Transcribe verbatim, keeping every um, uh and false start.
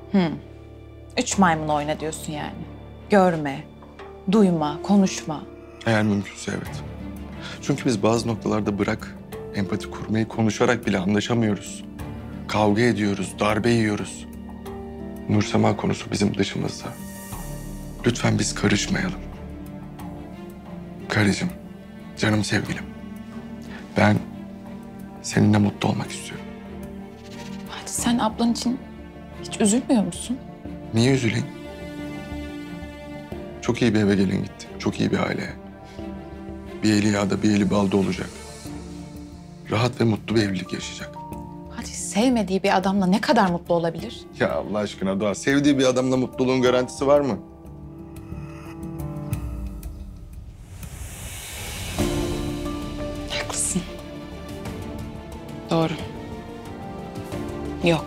Üç maymun oyna diyorsun yani. Görme, duyma, konuşma. Eğer mümkünse evet. Çünkü biz bazı noktalarda bırak empati kurmayı, konuşarak bile anlaşamıyoruz. Kavga ediyoruz, darbe yiyoruz. Nursema konusu bizim dışımızda. Lütfen biz karışmayalım. Karıcığım, canım sevgilim. Ben seninle mutlu olmak istiyorum. Hadi sen ablan için hiç üzülmüyor musun? Niye üzüleyim? Çok iyi bir eve gelin gitti. Çok iyi bir aile. Bir eli yağda, bir eli balda olacak. Rahat ve mutlu bir evlilik yaşayacak. Hadi sevmediği bir adamla ne kadar mutlu olabilir? Ya Allah aşkına Doğa, sevdiği bir adamla mutluluğun garantisi var mı?